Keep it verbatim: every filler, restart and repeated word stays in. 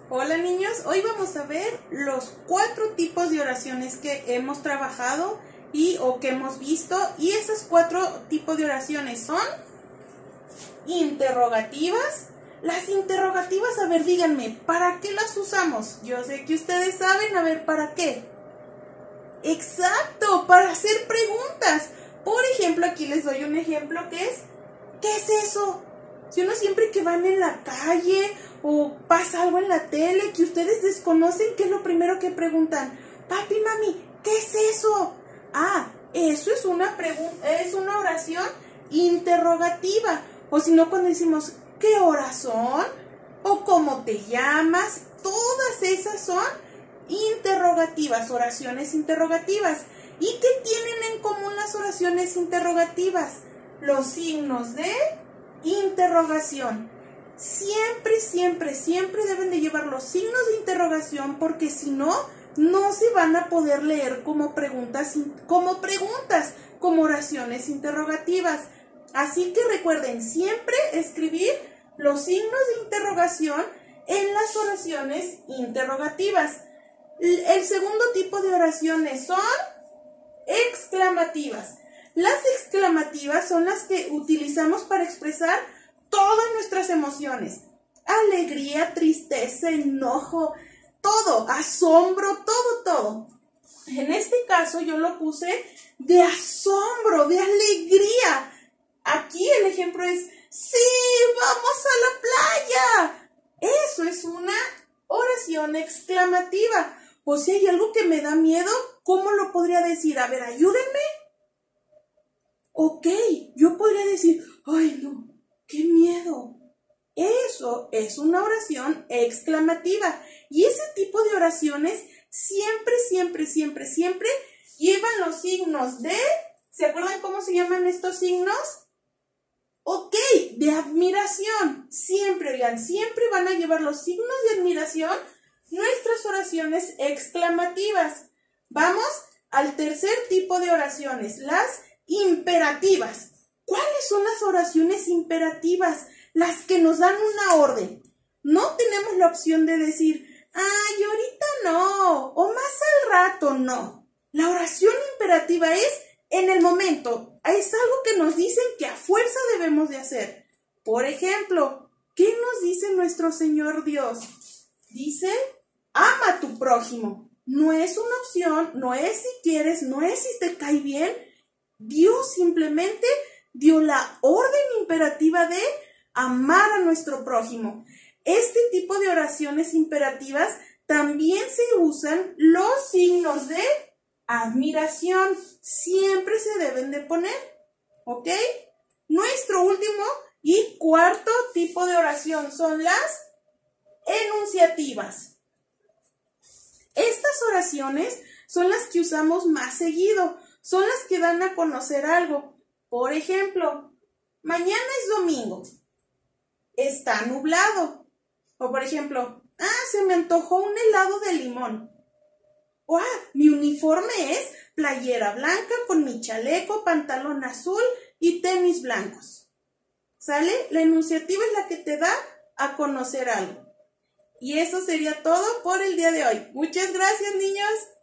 Hola niños, hoy vamos a ver los cuatro tipos de oraciones que hemos trabajado y o que hemos visto, y esos cuatro tipos de oraciones son interrogativas. Las interrogativas, a ver, díganme, ¿para qué las usamos? Yo sé que ustedes saben, a ver, ¿para qué? Exacto, para hacer preguntas. Por ejemplo, aquí les doy un ejemplo que es, ¿qué es eso? Si uno siempre que van en la calle o pasa algo en la tele que ustedes desconocen, ¿qué es lo primero que preguntan? Papi, mami, ¿qué es eso? Ah, eso es una pregunta, es una oración interrogativa. O si no, cuando decimos, ¿qué horas son? O ¿cómo te llamas? Todas esas son interrogativas, oraciones interrogativas. ¿Y qué tienen en común las oraciones interrogativas? Los signos de interrogación. Siempre, siempre, siempre deben de llevar los signos de interrogación, porque si no, no se van a poder leer como preguntas, como preguntas, como oraciones interrogativas. Así que recuerden siempre escribir los signos de interrogación en las oraciones interrogativas. El segundo tipo de oraciones son exclamativas. Las exclamativas son las que utilizamos para expresar todas nuestras emociones. Alegría, tristeza, enojo, todo, asombro, todo, todo. En este caso yo lo puse de asombro, de alegría. Aquí el ejemplo es, ¡sí, vamos a la playa! Eso es una oración exclamativa. O si hay algo que me da miedo, ¿cómo lo podría decir? A ver, ayúdenme. Ok, yo podría decir, ¡ay no! ¡Qué miedo! Eso es una oración exclamativa. Y ese tipo de oraciones siempre, siempre, siempre, siempre llevan los signos de... ¿Se acuerdan cómo se llaman estos signos? Ok, de admiración. Siempre, oigan, siempre van a llevar los signos de admiración nuestras oraciones exclamativas. Vamos al tercer tipo de oraciones, las imperativas. ¿Cuáles son las oraciones imperativas? Las que nos dan una orden. No tenemos la opción de decir, ay, ahorita no, o más al rato no. La oración imperativa es en el momento. Es algo que nos dicen que a fuerza debemos de hacer. Por ejemplo, ¿qué nos dice nuestro Señor Dios? Dice, ama a tu prójimo. No es una opción, no es si quieres, no es si te cae bien. Dios simplemente dio la orden imperativa de amar a nuestro prójimo. Este tipo de oraciones imperativas también se usan los signos de admiración. Siempre se deben de poner, ¿ok? Nuestro último y cuarto tipo de oración son las enunciativas. Estas oraciones son las que usamos más seguido, son las que dan a conocer algo. Por ejemplo, mañana es domingo, está nublado. O por ejemplo, ah, se me antojó un helado de limón. O ah, mi uniforme es playera blanca con mi chaleco, pantalón azul y tenis blancos. ¿Sale? La enunciativa es la que te da a conocer algo. Y eso sería todo por el día de hoy. Muchas gracias, niños.